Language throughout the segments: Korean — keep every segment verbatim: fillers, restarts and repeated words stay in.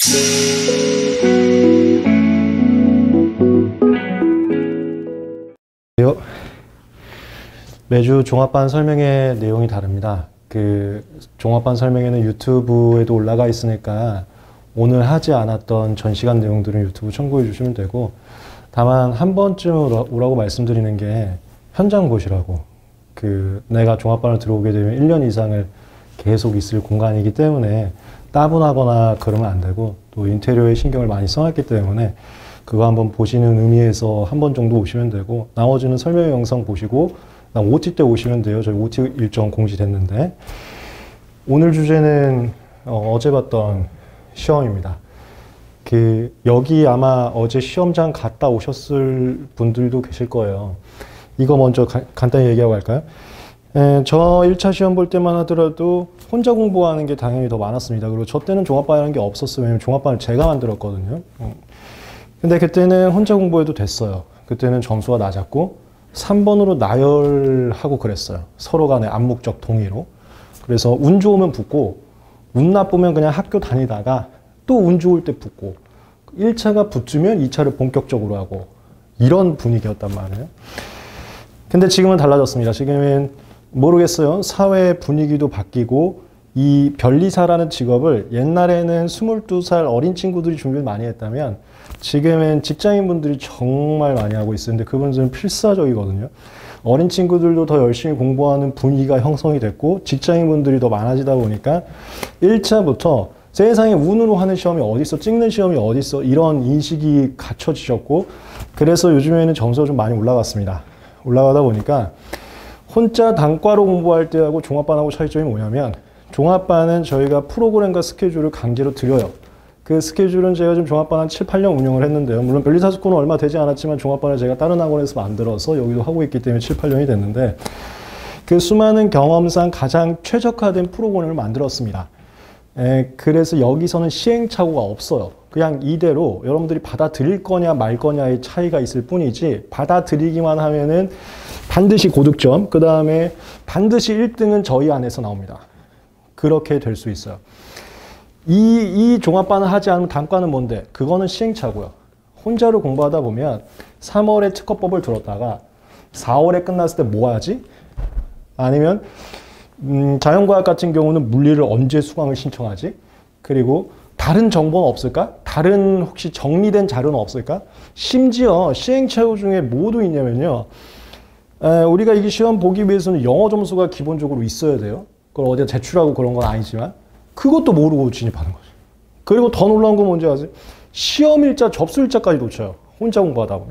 매주 종합반 설명의 내용이 다릅니다. 그 종합반 설명회는 유튜브에도 올라가 있으니까 오늘 하지 않았던 전 시간 내용들은 유튜브 참고해 주시면 되고, 다만 한 번쯤 오라고 말씀드리는 게 현장 보시라고. 그 내가 종합반을 들어오게 되면 일 년 이상을 계속 있을 공간이기 때문에 따분하거나 그러면 안 되고, 또 인테리어에 신경을 많이 써놨기 때문에 그거 한번 보시는 의미에서 한 번 정도 오시면 되고, 나머지는 설명 영상 보시고 오티 때 오시면 돼요. 저희 오티 일정 공지됐는데, 오늘 주제는 어, 어제 봤던 시험입니다. 그 여기 아마 어제 시험장 갔다 오셨을 분들도 계실 거예요. 이거 먼저 가, 간단히 얘기하고 갈까요? 에, 저 일 차 시험 볼 때만 하더라도 혼자 공부하는 게 당연히 더 많았습니다. 그리고 저 때는 종합반이라는 게 없었어요. 왜냐면 종합반을 제가 만들었거든요. 음. 근데 그때는 혼자 공부해도 됐어요. 그때는 점수가 낮았고 삼 번으로 나열하고 그랬어요. 서로 간에 암묵적 동의로. 그래서 운 좋으면 붙고, 운 나쁘면 그냥 학교 다니다가 또 운 좋을 때 붙고, 일 차가 붙으면 이 차를 본격적으로 하고, 이런 분위기였단 말이에요. 근데 지금은 달라졌습니다. 지금은 모르겠어요. 사회 분위기도 바뀌고, 이 변리사라는 직업을 옛날에는 스물두 살 어린 친구들이 준비를 많이 했다면 지금은 직장인분들이 정말 많이 하고 있었는데, 그분들은 필사적이거든요. 어린 친구들도 더 열심히 공부하는 분위기가 형성이 됐고, 직장인분들이 더 많아지다 보니까 일 차부터 세상에 운으로 하는 시험이 어딨어, 찍는 시험이 어딨어, 이런 인식이 갖춰지셨고, 그래서 요즘에는 점수가 좀 많이 올라갔습니다. 올라가다 보니까 혼자 단과로 공부할 때하고 종합반하고 차이점이 뭐냐면, 종합반은 저희가 프로그램과 스케줄을 강제로 드려요. 그 스케줄은 제가 지금 종합반 한 칠, 팔 년 운영을 했는데요. 물론 변리사수권은 얼마 되지 않았지만 종합반을 제가 다른 학원에서 만들어서 여기도 하고 있기 때문에 칠, 팔 년이 됐는데, 그 수많은 경험상 가장 최적화된 프로그램을 만들었습니다. 에, 그래서 여기서는 시행착오가 없어요. 그냥 이대로 여러분들이 받아들일 거냐 말 거냐의 차이가 있을 뿐이지, 받아들이기만 하면은 반드시 고득점, 그 다음에 반드시 일 등은 저희 안에서 나옵니다. 그렇게 될 수 있어요. 이, 이 종합반을 하지 않으면 단과는 뭔데? 그거는 시행착오요. 혼자로 공부하다 보면 삼월에 특허법을 들었다가 사월에 끝났을 때 뭐 하지? 아니면 음, 자연과학 같은 경우는 물리를 언제 수강을 신청하지? 그리고 다른 정보는 없을까? 다른 혹시 정리된 자료는 없을까? 심지어 시행착오 중에 뭐도 있냐면요. 에, 우리가 이 시험 보기 위해서는 영어 점수가 기본적으로 있어야 돼요. 그걸 어디다 제출하고 그런 건 아니지만 그것도 모르고 진입하는 거죠. 그리고 더 놀라운 건 뭔지 아세요? 시험일자, 접수일자까지 놓쳐요. 혼자 공부하다 보면.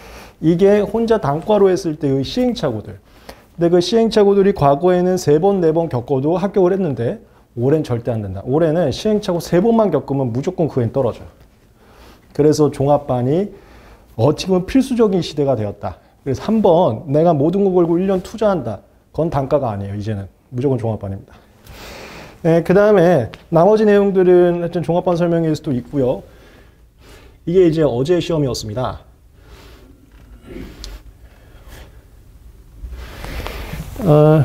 이게 혼자 단과로 했을 때의 시행착오들. 근데 그 시행착오들이 과거에는 세 번, 네 번 겪어도 합격을 했는데 올해는 절대 안 된다. 올해는 시행착오 세 번만 겪으면 무조건 그엔 떨어져요. 그래서 종합반이 어찌 보면 필수적인 시대가 되었다. 그래서 한 번 내가 모든 거 걸고 일 년 투자한다. 그건 단가가 아니에요. 이제는 무조건 종합반입니다. 네, 그 다음에 나머지 내용들은 하여튼 종합반 설명회에서도 있고요. 이게 이제 어제 시험이었습니다. 어,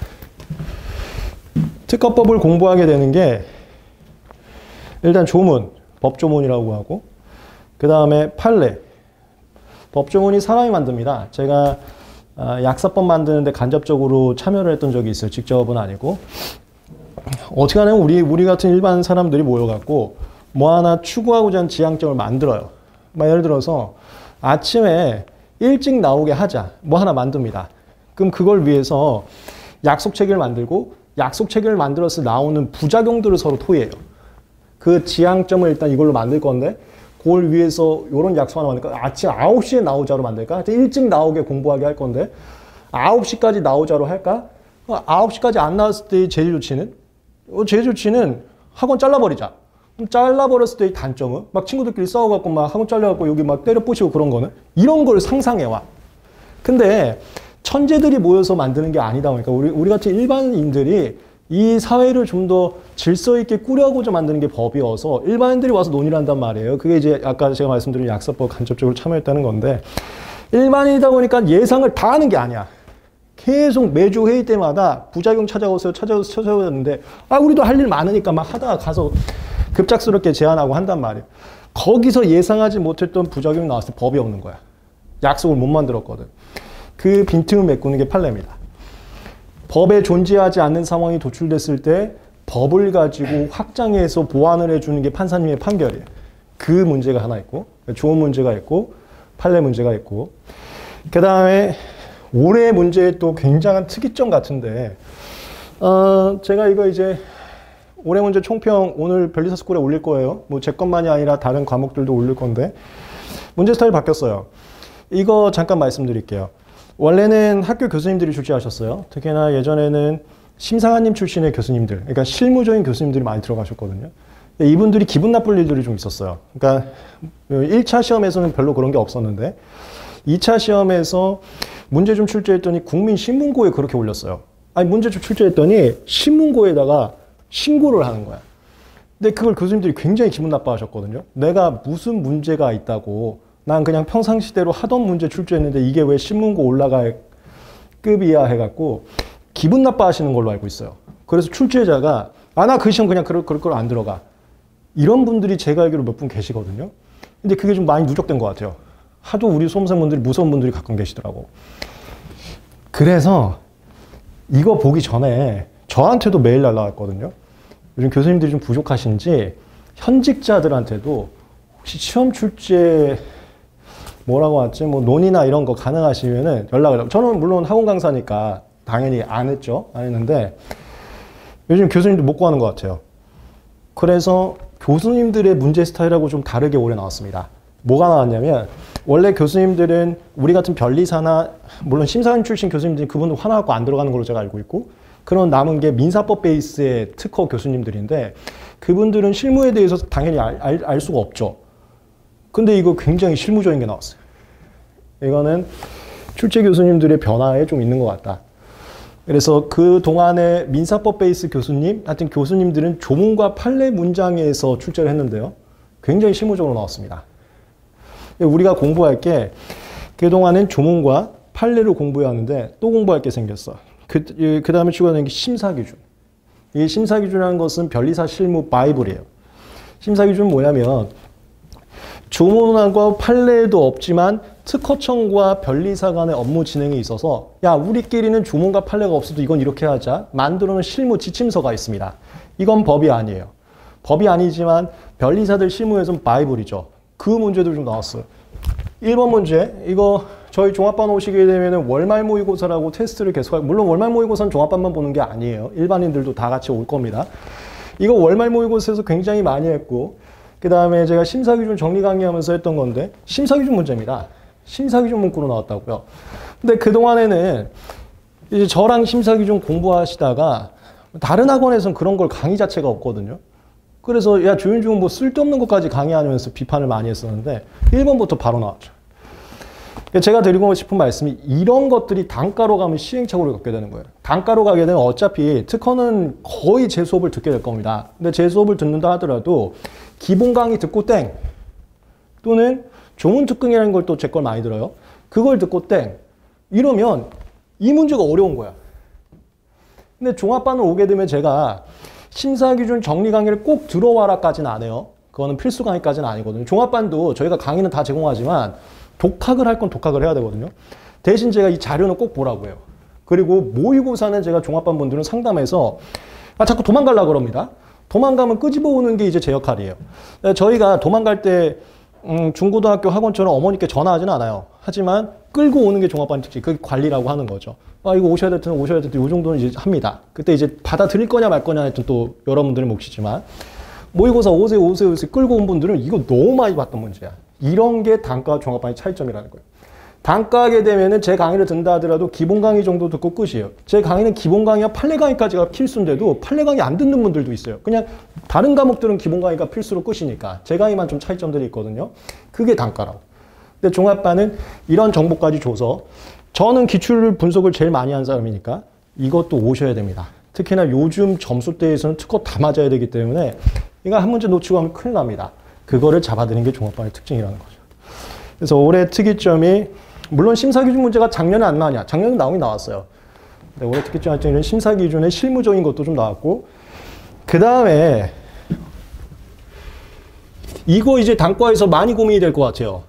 특허법을 공부하게 되는 게 일단 조문, 법조문이라고 하고, 그 다음에 판례. 법조문이 사람이 만듭니다. 제가 약사법 만드는데 간접적으로 참여를 했던 적이 있어요. 직접은 아니고. 어떻게 하냐면 우리, 우리 같은 일반 사람들이 모여갖고 뭐 하나 추구하고자 하는 지향점을 만들어요. 막 예를 들어서 아침에 일찍 나오게 하자. 뭐 하나 만듭니다. 그럼 그걸 위해서 약속 체계를 만들고, 약속 체계를 만들어서 나오는 부작용들을 서로 토의해요. 그 지향점을 일단 이걸로 만들 건데, 그걸 위해서 이런 약속 하나 만들까? 아침 아홉 시에 나오자로 만들까? 하여튼 일찍 나오게 공부하게 할 건데, 아홉 시까지 나오자로 할까? 아홉 시까지 안 나왔을 때의 제일 좋지는? 제일 좋지는 학원 잘라버리자. 잘라버렸을 때의 단점은? 막 친구들끼리 싸워갖고 막 학원 잘려갖고 여기 막 때려 부시고 그런 거는? 이런 걸 상상해와. 근데 천재들이 모여서 만드는 게 아니다 보니까 우리, 우리 같은 일반인들이 이 사회를 좀 더 질서 있게 꾸려고자 만드는 게 법이어서 일반인들이 와서 논의를 한단 말이에요. 그게 이제 아까 제가 말씀드린 약사법 간접적으로 참여했다는 건데, 일반인이다 보니까 예상을 다 하는 게 아니야. 계속 매주 회의 때마다 부작용 찾아오세요, 찾아오세요, 찾아오는데, 아, 우리도 할 일 많으니까 막 하다가 가서 급작스럽게 제한하고 한단 말이에요. 거기서 예상하지 못했던 부작용이 나왔을 때 법이 없는 거야. 약속을 못 만들었거든. 그 빈틈을 메꾸는 게 판례입니다. 법에 존재하지 않는 상황이 도출됐을 때 법을 가지고 확장해서 보완을 해주는 게 판사님의 판결이에요. 그 문제가 하나 있고, 좋은 문제가 있고, 판례 문제가 있고, 그 다음에 올해 문제에 또 굉장한 특이점 같은데, 어, 제가 이거 이제 올해 문제 총평 오늘 변리사 스쿨에 올릴 거예요. 뭐 제 것만이 아니라 다른 과목들도 올릴 건데, 문제 스타일이 바뀌었어요. 이거 잠깐 말씀드릴게요. 원래는 학교 교수님들이 출제하셨어요. 특히나 예전에는 심상한님 출신의 교수님들, 그러니까 실무적인 교수님들이 많이 들어가셨거든요. 이분들이 기분 나쁠 일들이 좀 있었어요. 그러니까 일 차 시험에서는 별로 그런 게 없었는데 이 차 시험에서 문제 좀 출제했더니 국민신문고에 그렇게 올렸어요. 아니 문제 좀 출제했더니 신문고에다가 신고를 하는 거야. 근데 그걸 교수님들이 굉장히 기분 나빠하셨거든요. 내가 무슨 문제가 있다고, 난 그냥 평상시대로 하던 문제 출제했는데 이게 왜 신문고 올라갈 급이야 해갖고 기분 나빠하시는 걸로 알고 있어요. 그래서 출제자가 아, 나 그 시험 그냥 그럴, 그럴 걸 안 들어가. 이런 분들이 제가 알기로 몇 분 계시거든요. 근데 그게 좀 많이 누적된 것 같아요. 하도 우리 수험생분들이 무서운 분들이 가끔 계시더라고. 그래서 이거 보기 전에 저한테도 메일 날라왔거든요. 요즘 교수님들이 좀 부족하신지 현직자들한테도 혹시 시험 출제 뭐라고 왔지? 뭐 논의나 이런 거 가능하시면은 연락을 하고. 저는 물론 학원 강사니까 당연히 안 했죠. 안 했는데 요즘 교수님들 못 구하는 것 같아요. 그래서 교수님들의 문제 스타일하고 좀 다르게 올해 나왔습니다. 뭐가 나왔냐면 원래 교수님들은 우리 같은 변리사나 물론 심사위원 출신 교수님들이 그분들 화나갖고 안 들어가는 걸로 제가 알고 있고 그런 남은 게 민사법 베이스의 특허 교수님들인데 그분들은 실무에 대해서 당연히 알, 알, 알 수가 없죠. 근데 이거 굉장히 실무적인 게 나왔어요. 이거는 출제 교수님들의 변화에 좀 있는 것 같다. 그래서 그 동안에 민사법 베이스 교수님, 하여튼 교수님들은 조문과 판례 문장에서 출제를 했는데요. 굉장히 실무적으로 나왔습니다. 우리가 공부할 게 그동안은 조문과 판례를 공부해야 하는데 또 공부할 게 생겼어. 그, 그 다음에 추가되는 게 심사기준. 이 심사기준이라는 것은 변리사 실무 바이블이에요. 심사기준은 뭐냐면 조문과 판례도 없지만 특허청과 변리사 간의 업무 진행에 있어서 야 우리끼리는 조문과 판례가 없어도 이건 이렇게 하자 만들어놓은 실무 지침서가 있습니다. 이건 법이 아니에요. 법이 아니지만 변리사들 실무에서는 바이블이죠. 그 문제도 좀 나왔어요. 일 번 문제 이거 저희 종합반 오시게 되면 월말 모의고사라고 테스트를 계속하고 물론 월말 모의고사는 종합반만 보는 게 아니에요. 일반인들도 다 같이 올 겁니다. 이거 월말 모의고사에서 굉장히 많이 했고 그 다음에 제가 심사기준 정리 강의하면서 했던 건데 심사기준 문제입니다. 심사기준 문구로 나왔다고요. 근데 그동안에는 이제 저랑 심사기준 공부하시다가 다른 학원에서는 그런 걸 강의 자체가 없거든요. 그래서 야 조윤중은 뭐 쓸데없는 것까지 강의하면서 비판을 많이 했었는데 일 번부터 바로 나왔죠. 제가 드리고 싶은 말씀이 이런 것들이 단가로 가면 시행착오를 겪게 되는 거예요. 단가로 가게 되면 어차피 특허는 거의 제 수업을 듣게 될 겁니다. 근데 제 수업을 듣는다 하더라도 기본 강의 듣고 땡 또는 조문특강이라는 걸 또 제 걸 많이 들어요. 그걸 듣고 땡 이러면 이 문제가 어려운 거야. 근데 종합반을 오게 되면 제가 심사기준 정리 강의를 꼭 들어와라까지는 안 해요. 그거는 필수 강의까지는 아니거든요. 종합반도 저희가 강의는 다 제공하지만 독학을 할 건 독학을 해야 되거든요. 대신 제가 이 자료는 꼭 보라고 해요. 그리고 모의고사는 제가 종합반 분들은 상담해서 아, 자꾸 도망가려고 그럽니다. 도망가면 끄집어 오는 게 이제 제 역할이에요. 저희가 도망갈 때 음, 중고등학교 학원처럼 어머니께 전화하지는 않아요. 하지만 끌고 오는 게 종합반 특징, 그게 관리라고 하는 거죠. 아, 이거 오셔야 될 텐데 오셔야 될 텐데 이 정도는 이제 합니다. 그때 이제 받아들일 거냐 말 거냐 하여튼 또 여러분들의 몫이지만 모의고사 오세요 오세요 오세요 끌고 온 분들은 이거 너무 많이 봤던 문제야. 이런 게 단가와 종합반의 차이점이라는 거예요. 단가하게 되면은 제 강의를 듣는다 하더라도 기본 강의 정도 듣고 끝이에요. 제 강의는 기본 강의와 판례 강의까지가 필수인데도 판례 강의 안 듣는 분들도 있어요. 그냥 다른 과목들은 기본 강의가 필수로 끝이니까 제 강의만 좀 차이점들이 있거든요. 그게 단가라고. 근데 종합반은 이런 정보까지 줘서 저는 기출 분석을 제일 많이 한 사람이니까 이것도 오셔야 됩니다. 특히나 요즘 점수대에서는 특허 다 맞아야 되기 때문에 이거 한 문제 놓치고 하면 큰일 납니다. 그거를 잡아드는 게 종합반의 특징이라는 거죠. 그래서 올해 특이점이 물론 심사기준 문제가 작년에 안 나왔냐? 작년에 나오긴 나왔어요. 근데 올해 특이점 할때는 심사기준의 실무적인 것도 좀 나왔고 그 다음에 이거 이제 단과에서 많이 고민이 될 것 같아요.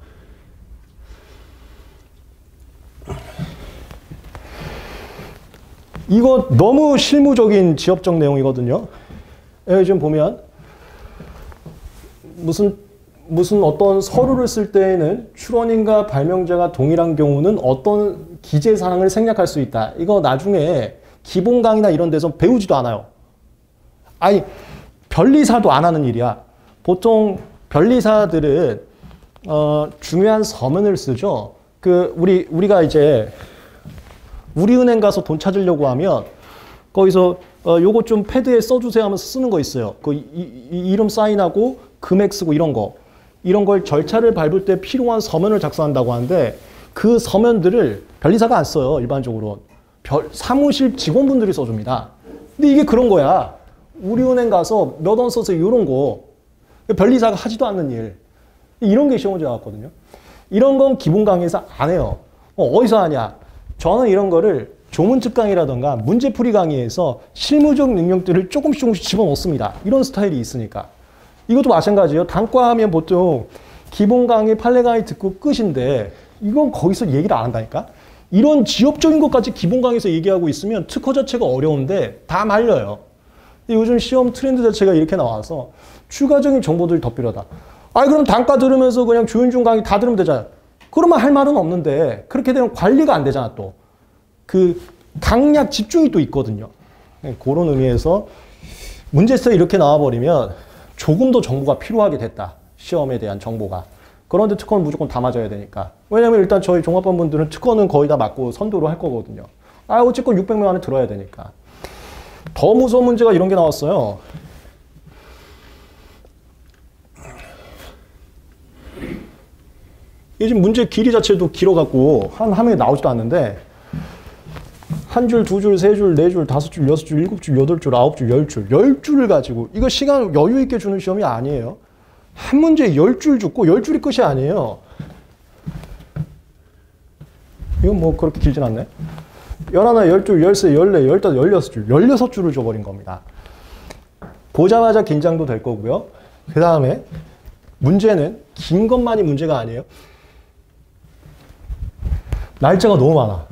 이거 너무 실무적인 지엽적 내용이거든요. 여기 지금 보면 무슨 무슨 어떤 서류를 쓸 때에는 출원인과 발명자가 동일한 경우는 어떤 기재사항을 생략할 수 있다. 이거 나중에 기본 강의나 이런 데서 배우지도 않아요. 아니, 변리사도 안 하는 일이야. 보통 변리사들은 어, 중요한 서면을 쓰죠. 그 우리 우리가 이제 우리은행 가서 돈 찾으려고 하면 거기서 어, 요거 좀 패드에 써주세요 하면서 쓰는 거 있어요. 그 이, 이, 이름 사인하고 금액 쓰고 이런 거. 이런 걸 절차를 밟을 때 필요한 서면을 작성한다고 하는데 그 서면들을 변리사가 안 써요. 일반적으로. 별, 사무실 직원분들이 써줍니다. 근데 이게 그런 거야. 우리은행 가서 몇 원 써서 이런 거. 변리사가 하지도 않는 일. 이런 게 시험 문제 나왔거든요. 이런 건 기본 강의에서 안 해요. 어, 어디서 하냐? 저는 이런 거를 조문특 강의라던가 문제풀이 강의에서 실무적 능력들을 조금씩 조금씩 집어넣습니다. 이런 스타일이 있으니까. 이것도 마찬가지예요. 단과 하면 보통 기본 강의, 판례 강의 듣고 끝인데 이건 거기서 얘기를 안 한다니까? 이런 지엽적인 것까지 기본 강의에서 얘기하고 있으면 특허 자체가 어려운데 다 말려요. 근데 요즘 시험 트렌드 자체가 이렇게 나와서 추가적인 정보들이 더 필요하다. 아니 그럼 단과 들으면서 그냥 조윤중 강의 다 들으면 되잖아. 그러면 할 말은 없는데 그렇게 되면 관리가 안 되잖아 또. 그 강약 집중이 또 있거든요. 그런 의미에서 문제에서 이렇게 나와버리면 조금 더 정보가 필요하게 됐다. 시험에 대한 정보가. 그런데 특허는 무조건 다 맞아야 되니까. 왜냐면 일단 저희 종합반 분들은 특허는 거의 다 맞고 선도로 할 거거든요. 아, 어쨌건 육백 명 안에 들어야 되니까. 더 무서운 문제가 이런 게 나왔어요. 이게 지금 문제 길이 자체도 길어갖고 한 화면에 나오지도 않는데 한 줄, 두 줄, 세 줄, 네 줄, 다섯 줄, 여섯 줄, 일곱 줄, 여덟 줄, 아홉 줄, 열 줄, 열 줄을 가지고 이거 시간 여유 있게 주는 시험이 아니에요. 한 문제에 열 줄 줬고 열 줄이 끝이 아니에요. 이건 뭐 그렇게 길진 않네. 열하나, 열둘, 열세, 열네, 열다섯, 열여섯 줄, 열여섯 줄을 줘버린 겁니다. 보자마자 긴장도 될 거고요. 그 다음에 문제는 긴 것만이 문제가 아니에요. 날짜가 너무 많아.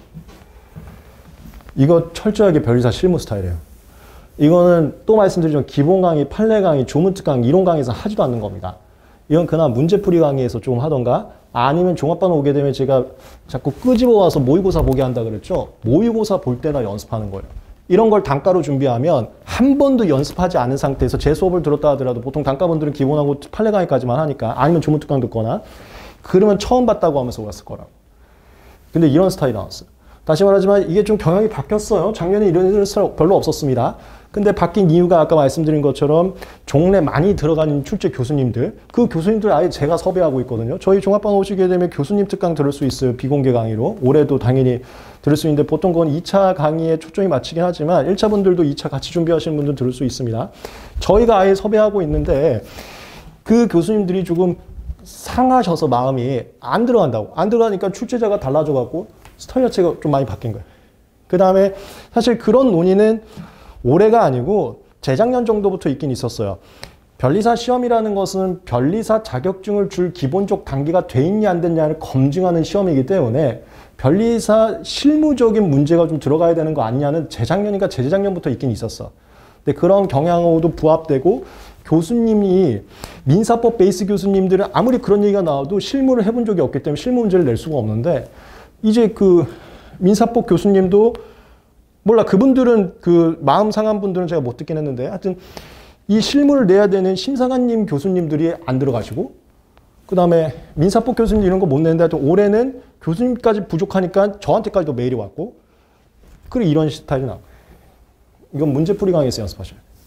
이거 철저하게 변리사 실무 스타일이에요. 이거는 또 말씀드리지만 기본 강의, 판례 강의, 조문특 강의, 이론 강의에서 하지도 않는 겁니다. 이건 그나마 문제풀이 강의에서 좀 하던가 아니면 종합반 오게 되면 제가 자꾸 끄집어 와서 모의고사 보게 한다 그랬죠. 모의고사 볼 때나 연습하는 거예요. 이런 걸 단가로 준비하면 한 번도 연습하지 않은 상태에서 제 수업을 들었다 하더라도 보통 단가분들은 기본하고 판례 강의까지만 하니까 아니면 조문특 강 듣거나 그러면 처음 봤다고 하면서 왔을 거라고. 근데 이런 스타일이 나왔어요. 다시 말하지만 이게 좀 경향이 바뀌었어요. 작년에 이런 일은 별로 없었습니다. 근데 바뀐 이유가 아까 말씀드린 것처럼 종래 많이 들어간 출제 교수님들, 그 교수님들 아예 제가 섭외하고 있거든요. 저희 종합반 오시게 되면 교수님 특강 들을 수 있어요. 비공개 강의로. 올해도 당연히 들을 수 있는데 보통 그건 이 차 강의에 초점이 맞추긴 하지만 일 차 분들도 이 차 같이 준비하시는 분들 들을 수 있습니다. 저희가 아예 섭외하고 있는데 그 교수님들이 조금 상하셔서 마음이 안 들어간다고. 안 들어가니까 출제자가 달라져갖고 스타일 자체가 좀 많이 바뀐 거예요. 그 다음에 사실 그런 논의는 올해가 아니고 재작년 정도부터 있긴 있었어요. 변리사 시험이라는 것은 변리사 자격증을 줄 기본적 단계가 돼 있냐 안 됐냐를 검증하는 시험이기 때문에 변리사 실무적인 문제가 좀 들어가야 되는 거 아니냐는 재작년인가 재재작년부터 있긴 있었어. 근데 그런 경향하고도 부합되고 교수님이 민사법 베이스 교수님들은 아무리 그런 얘기가 나와도 실무를 해본 적이 없기 때문에 실무 문제를 낼 수가 없는데 이제 그 민사법 교수님도 몰라 그분들은 그 마음 상한 분들은 제가 못 듣긴 했는데 하여튼 이 실무를 내야 되는 심사관님 교수님들이 안 들어가시고 그 다음에 민사법 교수님 이런 거 못 내는데 하여튼 올해는 교수님까지 부족하니까 저한테까지도 메일이 왔고 그리고 이런 스타일이 나와요. 이건 문제풀이 강의에서 연습하셔야 돼요.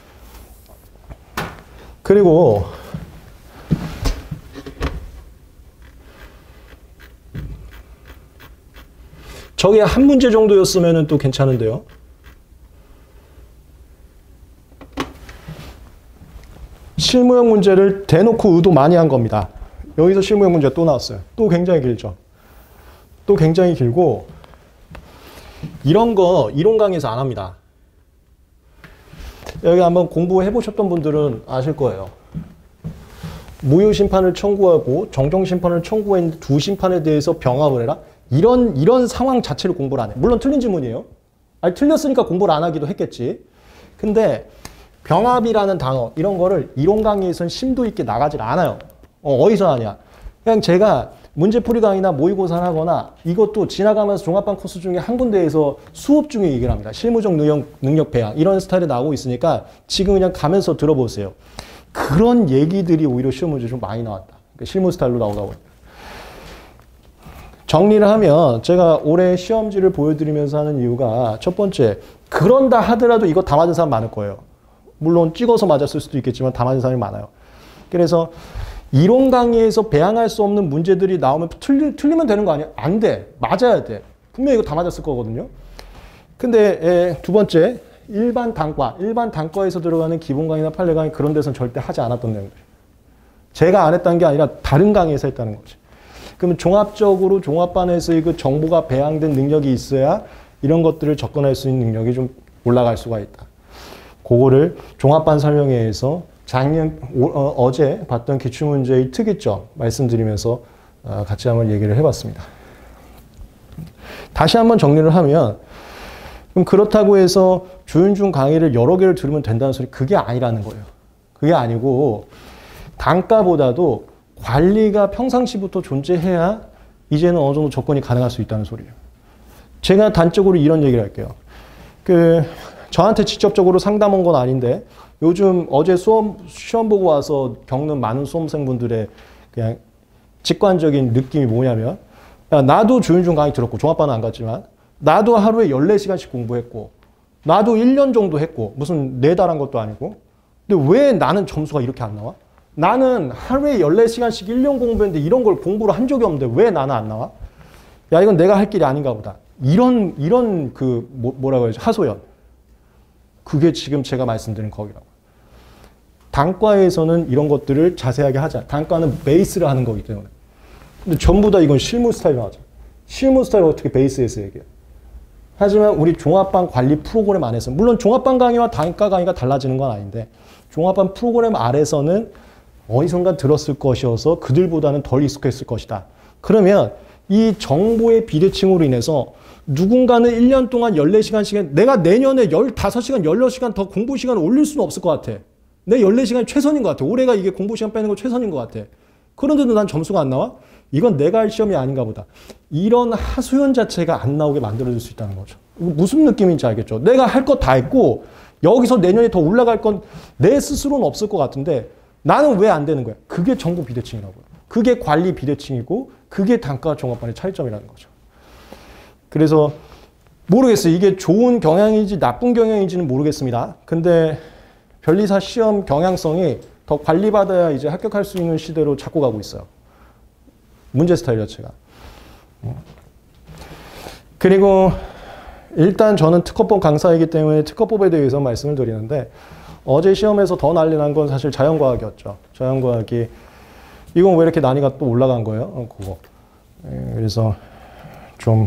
그리고 저게 한 문제 정도였으면 또 괜찮은데요. 실무형 문제를 대놓고 의도 많이 한 겁니다. 여기서 실무형 문제가 또 나왔어요. 또 굉장히 길죠. 또 굉장히 길고 이런 거 이론 강의에서 안 합니다. 여기 한번 공부해 보셨던 분들은 아실 거예요. 무효 심판을 청구하고 정정 심판을 청구했는데 두 심판에 대해서 병합을 해라? 이런, 이런 상황 자체를 공부를 안 해. 물론 틀린 질문이에요. 아니, 틀렸으니까 공부를 안 하기도 했겠지. 근데 병합이라는 단어, 이런 거를 이론 강의에서는 심도 있게 나가질 않아요. 어, 어디서 하냐. 그냥 제가 문제풀이 강의나 모의고사를 하거나 이것도 지나가면서 종합반 코스 중에 한 군데에서 수업 중에 얘기를 합니다. 실무적 능력, 능력 배양. 이런 스타일이 나오고 있으니까 지금 그냥 가면서 들어보세요. 그런 얘기들이 오히려 시험 문제 좀 많이 나왔다. 그러니까 실무 스타일로 나오다 보니까. 정리를 하면 제가 올해 시험지를 보여드리면서 하는 이유가 첫 번째, 그런다 하더라도 이거 다 맞은 사람 많을 거예요. 물론 찍어서 맞았을 수도 있겠지만 다 맞은 사람이 많아요. 그래서 이론 강의에서 배양할 수 없는 문제들이 나오면 틀리, 틀리면 되는 거 아니야? 안 돼. 맞아야 돼. 분명히 이거 다 맞았을 거거든요. 근데 에, 두 번째, 일반 단과, 일반 단과에서 들어가는 기본 강의나 판례 강의 그런 데서는 절대 하지 않았던 내용들. 제가 안 했다는 게 아니라 다른 강의에서 했다는 거지. 그러면 종합적으로 종합반에서의 그 정보가 배양된 능력이 있어야 이런 것들을 접근할 수 있는 능력이 좀 올라갈 수가 있다. 그거를 종합반 설명회에서 작년, 어, 어제 봤던 기출문제의 특이점 말씀드리면서 어, 같이 한번 얘기를 해봤습니다. 다시 한번 정리를 하면 그럼 그렇다고 해서 조윤중 강의를 여러 개를 들으면 된다는 소리 그게 아니라는 거예요. 그게 아니고 단가보다도 관리가 평상시부터 존재해야 이제는 어느 정도 접근이 가능할 수 있다는 소리예요. 제가 단적으로 이런 얘기를 할게요. 그 저한테 직접적으로 상담 온 건 아닌데 요즘 어제 수험, 시험 보고 와서 겪는 많은 수험생분들의 그냥 직관적인 느낌이 뭐냐면 야, 나도 조윤중 강의 들었고 종합반은 안 갔지만 나도 하루에 열네 시간씩 공부했고 나도 일 년 정도 했고 무슨 네 달 한 것도 아니고 근데 왜 나는 점수가 이렇게 안 나와? 나는 하루에 열네 시간씩 일 년 공부했는데 이런 걸 공부를 한 적이 없는데 왜 나는 안 나와? 야 이건 내가 할 길이 아닌가 보다. 이런 이런 그 뭐, 뭐라고 해야지 하소연. 그게 지금 제가 말씀드린 거기라고. 단과에서는 이런 것들을 자세하게 하자. 단과는 베이스를 하는 거기 때문에. 근데 전부 다 이건 실무 스타일로 하자. 실무 스타일 어떻게 베이스에서 얘기해. 하지만 우리 종합반 관리 프로그램 안에서 물론 종합반 강의와 단과 강의가 달라지는 건 아닌데 종합반 프로그램 아래서는 어디선가 들었을 것이어서 그들보다는 덜 익숙했을 것이다. 그러면 이 정보의 비대칭으로 인해서 누군가는 일 년 동안 열네 시간씩 내가 내년에 열다섯 시간, 열여섯 시간 더 공부 시간을 올릴 수는 없을 것 같아. 내 열네 시간이 최선인 것 같아. 올해가 이게 공부 시간 빼는 거 최선인 것 같아. 그런데도 난 점수가 안 나와? 이건 내가 할 시험이 아닌가 보다. 이런 하소연 자체가 안 나오게 만들어줄 수 있다는 거죠. 무슨 느낌인지 알겠죠? 내가 할 것 다 했고 여기서 내년에 더 올라갈 건 내 스스로는 없을 것 같은데 나는 왜 안 되는 거야? 그게 정보 비대칭이라고요. 그게 관리 비대칭이고 그게 단과 종합반의 차이점이라는 거죠. 그래서 모르겠어요. 이게 좋은 경향인지 나쁜 경향인지는 모르겠습니다. 근데 변리사 시험 경향성이 더 관리받아야 이제 합격할 수 있는 시대로 자꾸 가고 있어요. 문제 스타일 자체가. 그리고 일단 저는 특허법 강사이기 때문에 특허법에 대해서 말씀을 드리는데 어제 시험에서 더 난리 난 건 사실 자연과학이었죠. 자연과학이 이건 왜 이렇게 난이가 또 올라간 거예요? 어, 그거. 그래서 좀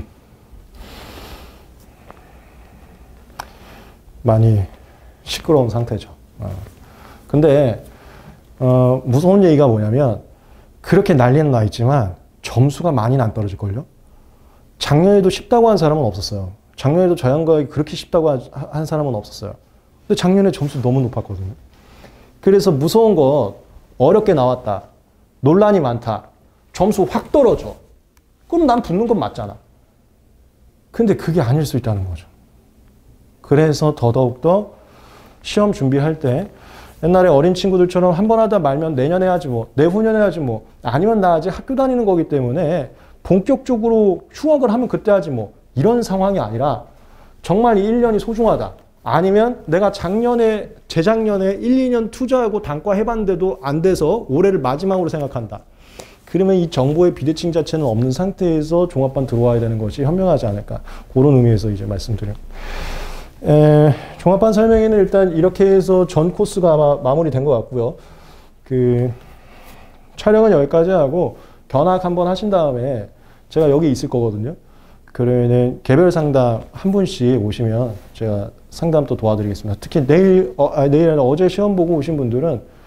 많이 시끄러운 상태죠. 어. 근데 어, 무서운 얘기가 뭐냐면 그렇게 난리는 나 있지만 점수가 많이는 안 떨어질걸요? 작년에도 쉽다고 한 사람은 없었어요. 작년에도 자연과학이 그렇게 쉽다고 한 사람은 없었어요. 근데 작년에 점수 너무 높았거든요. 그래서 무서운 거 어렵게 나왔다. 논란이 많다. 점수 확 떨어져. 그럼 난 붙는 건 맞잖아. 근데 그게 아닐 수 있다는 거죠. 그래서 더더욱더 시험 준비할 때 옛날에 어린 친구들처럼 한 번 하다 말면 내년에 하지 뭐, 내후년에 하지 뭐, 아니면 나 아직 학교 다니는 거기 때문에 본격적으로 휴학을 하면 그때 하지 뭐, 이런 상황이 아니라 정말 이 일 년이 소중하다. 아니면 내가 작년에, 재작년에 일, 이 년 투자하고 단과 해봤는데도 안 돼서 올해를 마지막으로 생각한다. 그러면 이 정보의 비대칭 자체는 없는 상태에서 종합반 들어와야 되는 것이 현명하지 않을까. 그런 의미에서 이제 말씀드려요. 에, 종합반 설명회는 일단 이렇게 해서 전 코스가 아마 마무리된 것 같고요. 그 촬영은 여기까지 하고 견학 한번 하신 다음에 제가 여기 있을 거거든요. 그러면은 개별 상담 한 분씩 오시면 제가 상담 또 도와드리겠습니다. 특히 내일, 어, 아, 내일 어제 시험 보고 오신 분들은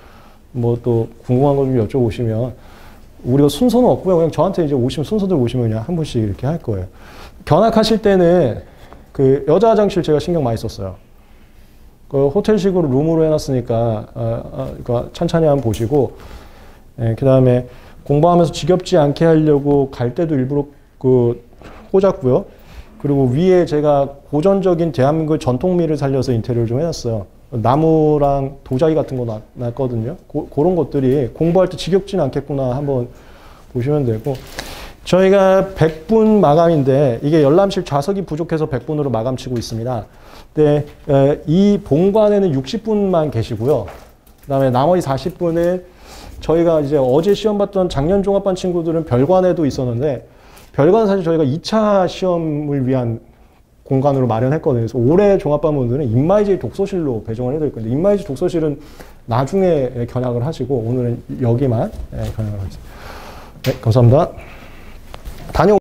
뭐 또 궁금한 거 좀 여쭤보시면 우리가 순서는 없고요. 그냥 저한테 이제 오시면 순서들 오시면 그냥 한 분씩 이렇게 할 거예요. 견학하실 때는 그 여자 화장실 제가 신경 많이 썼어요. 그 호텔식으로 룸으로 해놨으니까 어, 어, 그러니까 찬찬히 한번 보시고, 예, 그 다음에 공부하면서 지겹지 않게 하려고 갈 때도 일부러 그 꽂았고요. 그리고 위에 제가 고전적인 대한민국의 전통미를 살려서 인테리어를 좀 해놨어요. 나무랑 도자기 같은 거 놨거든요. 그런 것들이 공부할 때 지겹지는 않겠구나 한번 보시면 되고, 저희가 백 분 마감인데 이게 열람실 좌석이 부족해서 백 분으로 마감 치고 있습니다. 근데 이 본관에는 육십 분만 계시고요. 그다음에 나머지 사십 분은 저희가 이제 어제 시험 봤던 작년 종합반 친구들은 별관에도 있었는데, 별관 사실 저희가 이 차 시험을 위한 공간으로 마련했거든요. 그래서 올해 종합반 분들은 인마이제이 독서실로 배정을 해드릴 건데, 인마이제이 독서실은 나중에 견학을 하시고 오늘은 여기만 견학을 하겠습니다. 네, 감사합니다.